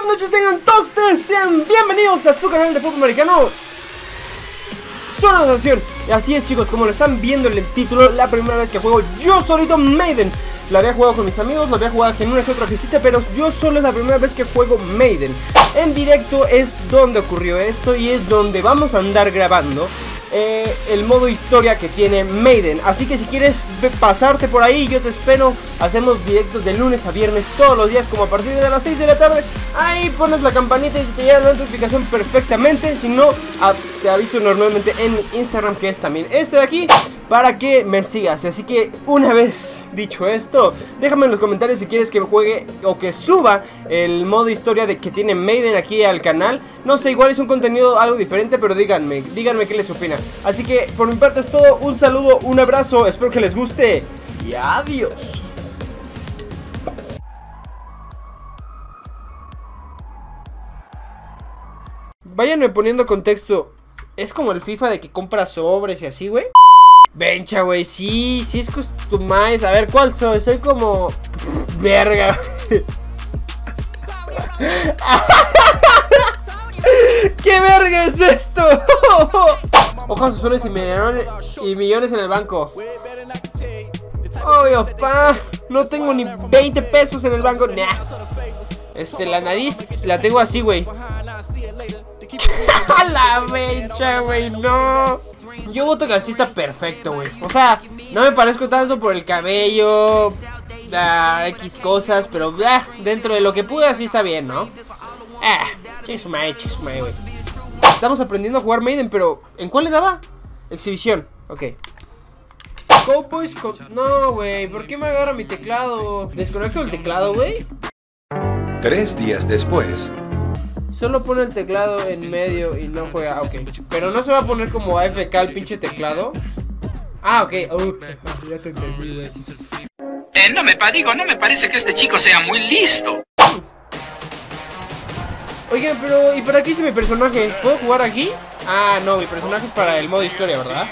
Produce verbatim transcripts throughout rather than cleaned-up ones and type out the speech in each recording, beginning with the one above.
buenas noches tengan todos ustedes, sean bienvenidos a su canal de fútbol americano Zona Nación. Y así es, chicos, como lo están viendo en el título, la primera vez que juego yo solito Maiden. La había jugado con mis amigos, la había jugado en una que otra visita, pero yo solo es la primera vez que juego Maiden. En directo es donde ocurrió esto y es donde vamos a andar grabando eh, el modo historia que tiene Maiden. Así que si quieres pasarte por ahí, yo te espero. Hacemos directos de lunes a viernes todos los días, como a partir de las seis de la tarde. Ahí pones la campanita y te llega la notificación perfectamente. Si no, te aviso normalmente en Instagram, que es también este de aquí, para que me sigas. Así que una vez dicho esto, déjame en los comentarios si quieres que juegue o que suba el modo historia de que tiene Maiden aquí al canal. No sé, igual es un contenido algo diferente, pero díganme, díganme qué les opinan. Así que por mi parte es todo, un saludo, un abrazo, espero que les guste y adiós. Váyanme poniendo contexto. Es como el FIFA de que compra sobres y así, güey. Bencha, güey, sí, sí es customize. A ver, ¿cuál soy? Soy como... Verga. ¿Qué verga es esto? Hojas azules y millones, y millones en el banco. Obvio, pa. No tengo ni veinte pesos en el banco. Nah. Este, la nariz la tengo así, güey. A la bencha, güey, no. Yo voto que así está perfecto, güey. O sea, no me parezco tanto por el cabello, uh, X cosas, pero uh, dentro de lo que pude así está bien, ¿no? Ah, chismay, chismay, güey. Estamos aprendiendo a jugar Maiden, pero ¿en cuál le daba? Exhibición, ok. Cowboys con... No, güey, ¿por qué me agarra mi teclado? ¿Desconecto el teclado, güey? Tres días después. Solo pone el teclado en medio y no juega, ok. Pero no se va a poner como A F K el pinche teclado. Ah, ok. Uh, ya te entendí, güey. Eh, no me digo, no me parece que este chico sea muy listo. Oigan, pero ¿y para qué hice mi personaje? ¿Puedo jugar aquí? Ah, no, mi personaje es para el modo historia, ¿verdad?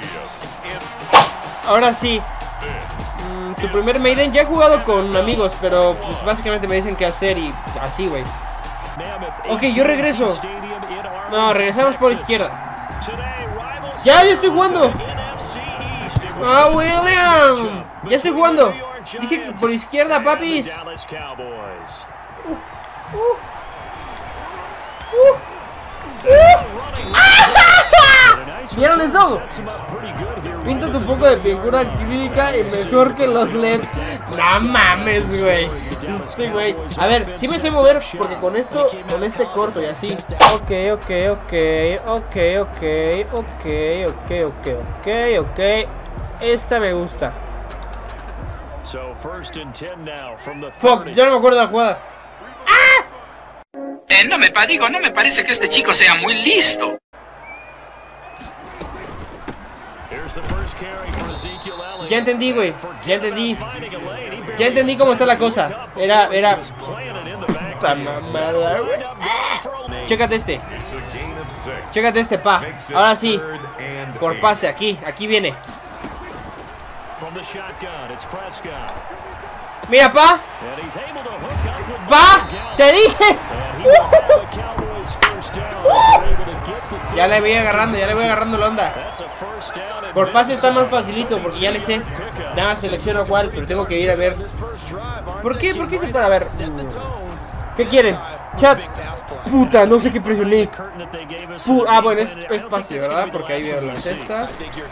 Ahora sí. Mm, tu primer Maiden, ya he jugado con amigos, pero pues básicamente me dicen qué hacer y así, güey. Ok, yo regreso. No, regresamos por izquierda. Ya, ya estoy jugando. Ah, William. Ya estoy jugando. Dije que por izquierda, papis. Uh, uh, uh, uh. ¿Vieron eso? Píntate un poco de pintura acrílica y mejor que los L E Ds. No mames, güey. Este güey. A ver, sí me sé mover porque con esto, con este corto y así. Ok, ok, ok, ok, ok, ok, ok, ok, ok, ok. Esta me gusta. Fuck, ya no me acuerdo de la jugada. ¡Ah! Eh, no me digo, no me parece que este chico sea muy listo. Ya entendí, güey. Ya entendí. Ya entendí cómo está la cosa. Era, era... Puta mamada, güey. Chécate este. Chécate este, pa. Ahora sí. Por pase, aquí. Aquí viene. Mira, pa. Pa. Te dije. Ya le voy agarrando, ya le voy agarrando la onda. Por pase está más facilito porque ya le sé. Nada más selecciono cuál, pero tengo que ir a ver. ¿Por qué? ¿Por qué se para ver? ¿Qué quieren? Chat. Puta, no sé qué presioné. Pu ah, bueno, es, es pase, ¿verdad? Porque ahí veo las estas.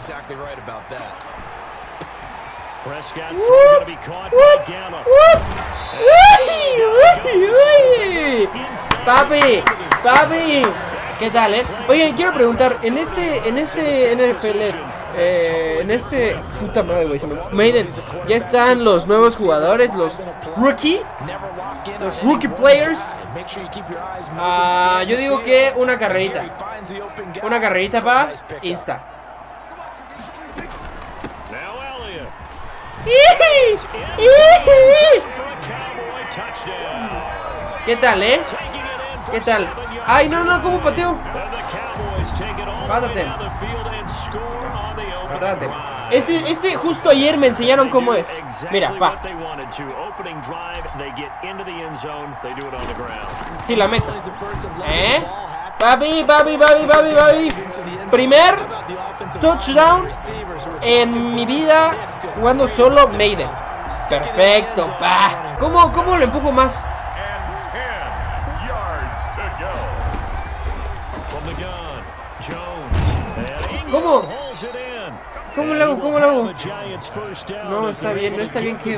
Uh, uh, uy, uy, uy. Papi, papi. ¿Qué tal, eh? Oye, quiero preguntar, en este, en este N F L, eh, en este, puta madre, güey, Maiden, ¿ya están los nuevos jugadores, los rookie, los rookie players? Ah, yo digo que una carrerita, una carrerita pa' Insta. ¿Qué tal, eh? ¿Qué tal? Ay, no, no, ¿cómo pateo? Pátate. Pátate. Este, este justo ayer me enseñaron cómo es. Mira, pa. Sí, la meto. ¿Eh? Papi, papi, papi, papi, papi. Primer touchdown en mi vida jugando solo Maiden. Perfecto, pa. ¿Cómo, cómo lo empujo más? ¿Cómo? ¿Cómo lo hago? ¿Cómo lo hago? No, está bien, no está bien que...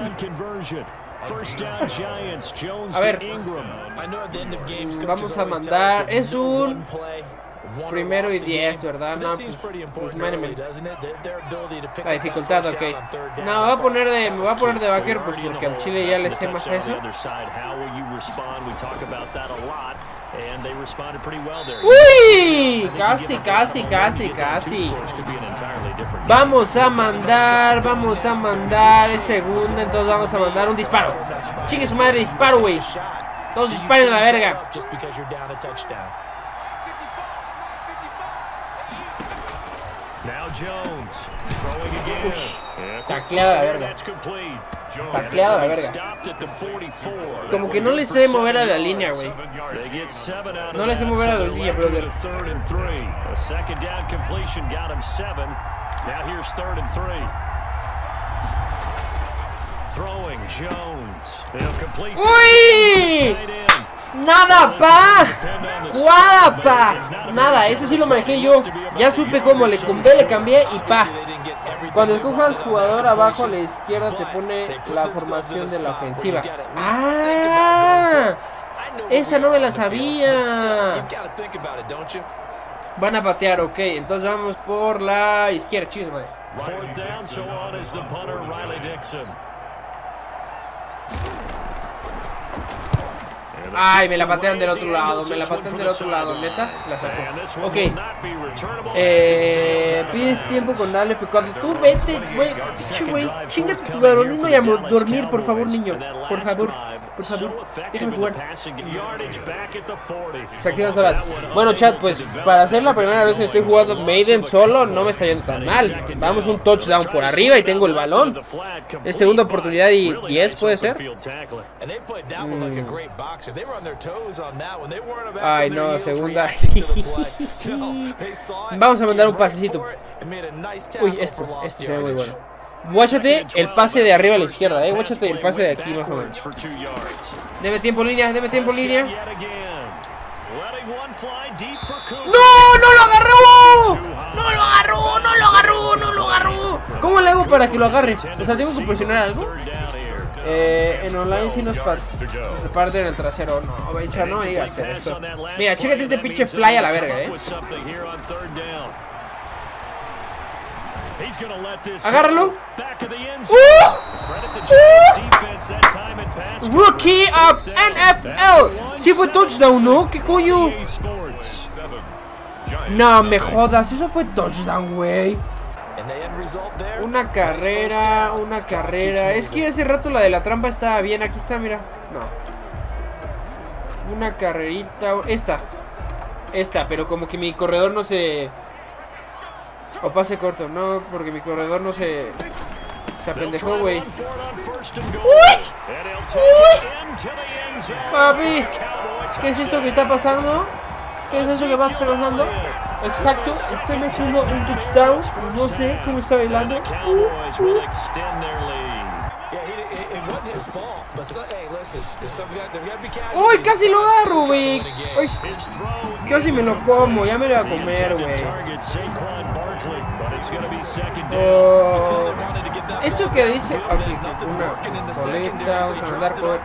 A ver, vamos a mandar. Es un primero y diez, ¿verdad? No, pues, pues mándeme. La dificultad, ok. No, me voy a poner de, me voy a poner de backer, pues porque al chile ya le sé más a eso. ¡Uy! Casi, casi, casi, casi. Vamos a mandar, vamos a mandar el segundo, entonces vamos a mandar un disparo. Chingue su madre, disparo, güey. Todos disparen a la verga. Uf, tacleado a la verga. Tacleado a la verga. Como que no le sé mover a la línea, güey. No le sé mover a la línea, brother. ¡Uy! ¡Nada, pa! ¡Guada, pa! Nada, ese sí lo manejé yo. Ya supe cómo, le compré, le cambié y pa. Cuando escojas jugador abajo a la izquierda te pone la formación de la ofensiva. ¡Ah! Esa no me la sabía. Van a patear, ok. Entonces vamos por la izquierda, chicos, madre. Ay, me la patean del otro lado, me la patean del otro lado, neta, la sacó. Ok. Eh, pides tiempo con Dale F cuatro. Tú vete, güey, güey, chingate tu heroísmo y a dormir, por favor, niño. Por favor, por favor, déjame jugar. Se activan solas. Bueno, chat, pues para ser la primera vez que estoy jugando Maiden solo, no me está yendo tan mal. Vamos un touchdown por arriba y tengo el balón. Es segunda oportunidad y diez, puede ser. Mm. Ay, no, segunda. Vamos a mandar un pasecito. Uy, esto, esto se ve muy bueno. Guáchate el pase de arriba a la izquierda, eh. Guáchate el pase de aquí más o menos. Deme tiempo en línea, deme tiempo en línea. ¡No! ¡No lo agarró! ¡No lo agarró! ¡No lo agarró! ¡No lo agarró! ¿Cómo le hago para que lo agarre? O sea, ¿tengo que presionar algo? Eh, en online si nos parten el trasero. No, Bencha, no digas eso. Mira, chécate este pinche fly a la verga, eh. Agárralo. Uh, uh, Rookie of N F L. Sí fue touchdown, ¿no? ¿Qué coño? No me jodas, eso fue touchdown, güey. Una carrera, una carrera. Es que hace rato la de la trampa estaba bien. Aquí está, mira. No. Una carrerita. Esta. Esta, pero como que mi corredor no se... O pase corto. No, porque mi corredor no se... Se apendejó, güey. ¡Uy! ¡Uy! Papi, ¿qué es esto que está pasando? ¿Qué es eso que va a estar pasando? Exacto, estoy metiendo un touchdown. No sé cómo está bailando. Uh, uh. ¡Uy! Casi lo agarro, güey. ¡Uy! Casi me lo como. Ya me lo voy a comer, güey. Oh. Eso que dice. Aquí, una pistoleta. Vamos a mandar por.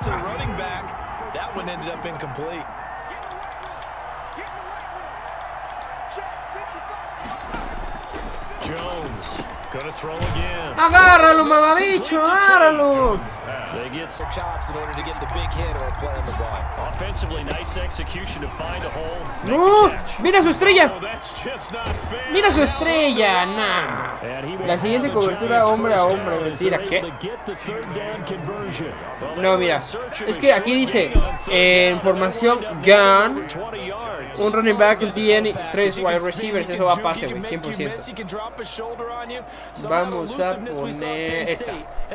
Agárralo, mamabicho, agárralo. No, mira su estrella. Mira su estrella. Nah. La siguiente cobertura hombre a hombre. Mentira, ¿qué? No, mira. Es que aquí dice en formación gun, un running back, un T N, tres wide receivers. Eso va a pase, güey, cien por ciento. Vamos a poner esta.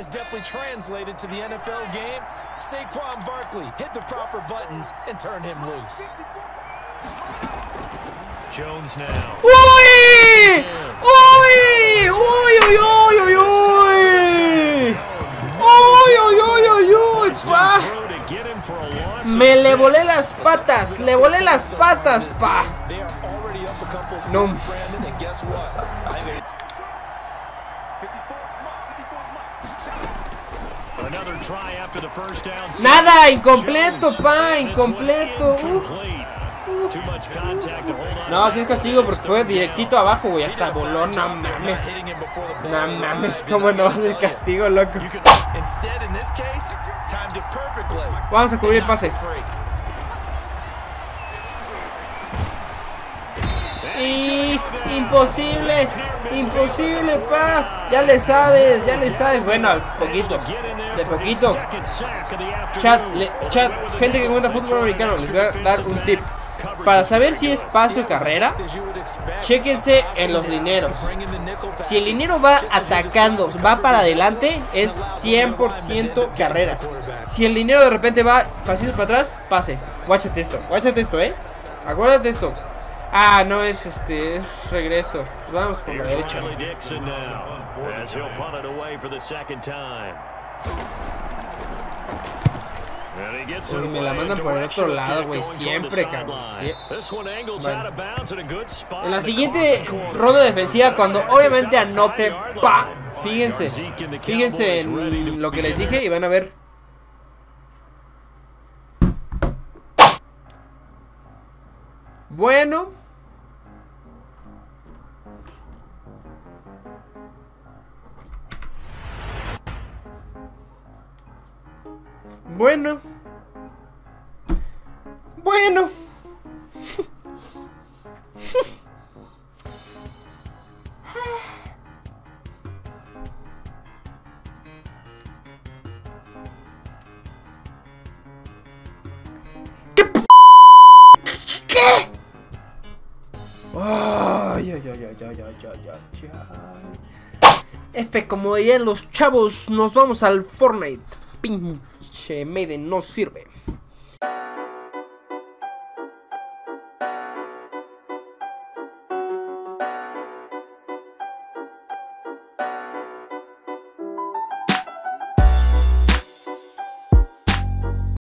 ¡Uy! ¡Uy! ¡Uy! ¡Uy! ¡Uy! ¡Uy! ¡Uy! ¡Uy! ¡Uy! ¡Uy! ¡Uy! ¡Pa! Me le volé las patas, le volé las patas, pa. No. Nada, incompleto, pa, incompleto. Uh, uh. No, si es castigo porque fue directito abajo, güey, hasta voló, no mames. No mames, cómo no va a ser castigo, loco. Vamos a cubrir el pase. Y imposible, imposible, pa. Ya le sabes, ya le sabes. Bueno, poquito, de poquito. Chat, le, chat, gente que cuenta fútbol americano, les voy a dar un tip. Para saber si es pase o carrera, chéquense en los lineros. Si el linero va atacando, va para adelante, es cien por ciento carrera. Si el linero de repente va pasitos para atrás, pase. Guáchate esto, guáchate esto, eh. Acuérdate esto. Ah, no, es este, es regreso. Vamos por la derecha. Uy, me la mandan por el otro lado, güey. Siempre, cabrón. Sie bueno. En la siguiente ronda defensiva, cuando obviamente anote, ¡pa! Fíjense, fíjense en lo que les dije y van a ver. Bueno. Bueno. Bueno. ¿Qué? ¿Qué? Ay, ay, ay, ay, ay, ay, ay, ay. F, como dirían los chavos, nos vamos al Fortnite. Pinche Maiden no sirve.